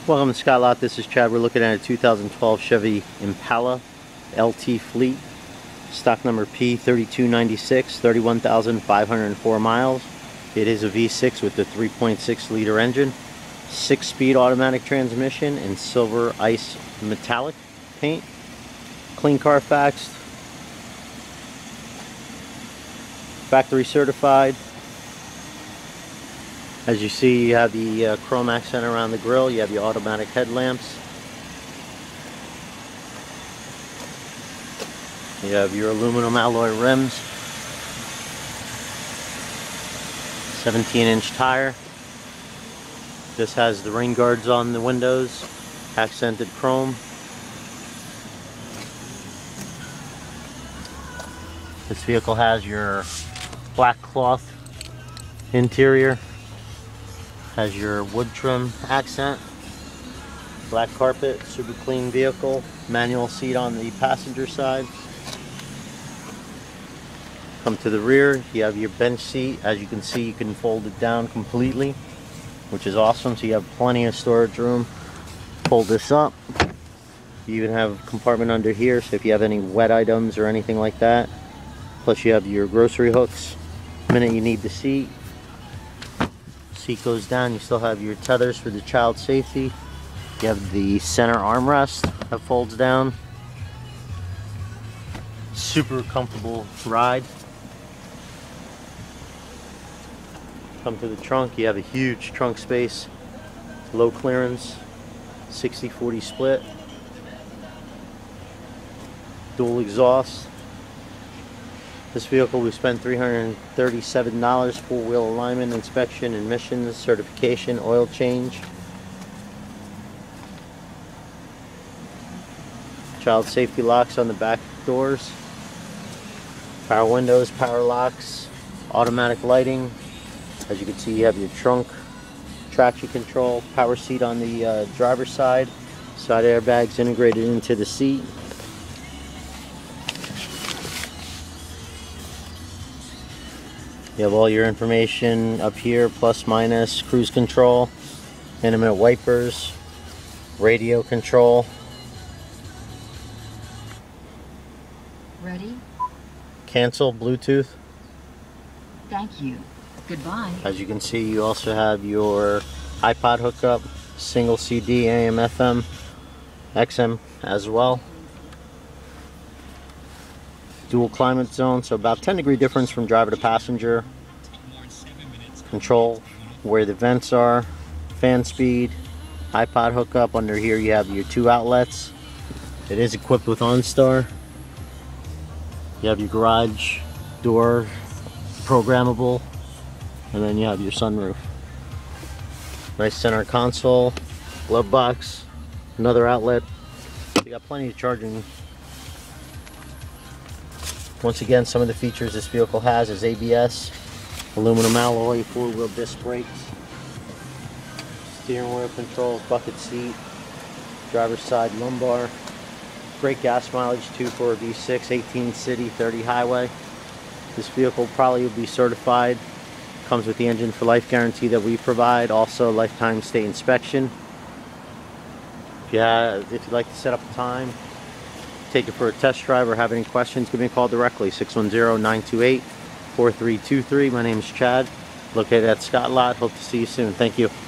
Welcome to Scott Lot. This is Chad. We're looking at a 2012 Chevy Impala LT Fleet, stock number P3296, 31,504 miles. It is a V6 with the 3.6 liter engine, 6-speed automatic transmission in silver ice metallic paint, clean Carfax, factory certified. As you see, you have the chrome accent around the grille. You have your automatic headlamps. You have your aluminum alloy rims. 17-inch tire. This has the rain guards on the windows, accented chrome. This vehicle has your black cloth interior. Has your wood trim accent, black carpet, super clean vehicle, manual seat on the passenger side. Come to the rear, you have your bench seat. As you can see, you can fold it down completely, which is awesome, so you have plenty of storage room. Fold this up. You even have a compartment under here, so if you have any wet items or anything like that. Plus you have your grocery hooks the minute you need the seat. Seat goes down, you still have your tethers for the child safety. You have the center armrest that folds down. Super comfortable ride. Come to the trunk, you have a huge trunk space, low clearance, 60/40 split, dual exhaust. This vehicle we spent $337, four-wheel alignment, inspection, emissions, certification, oil change. Child safety locks on the back doors. Power windows, power locks, automatic lighting. As you can see, you have your trunk, traction control, power seat on the driver's side. Side airbags integrated into the seat. You have all your information up here, plus minus, cruise control, intimate wipers, radio control. Ready? Cancel, Bluetooth. Thank you. Goodbye. As you can see, you also have your iPod hookup, single CD, AM, FM, XM as well. Dual climate zone, so about 10-degree difference from driver to passenger. Control where the vents are, fan speed, iPod hookup. Under here you have your 2 outlets. It is equipped with OnStar. You have your garage door programmable, and then you have your sunroof. Nice center console, glove box, another outlet. You got plenty of charging. Once again, some of the features this vehicle has is ABS, aluminum alloy, 4-wheel disc brakes, steering wheel controls, bucket seat, driver's side lumbar. Great gas mileage too for a V6, 18 city, 30 highway. This vehicle probably will be certified. Comes with the engine for life guarantee that we provide, also lifetime state inspection. If you'd like to set up a time, take it for a test drive, or have any questions, give me a call directly, 610-928-4323. My name is Chad, located at Scott Lot. Hope to see you soon. Thank you.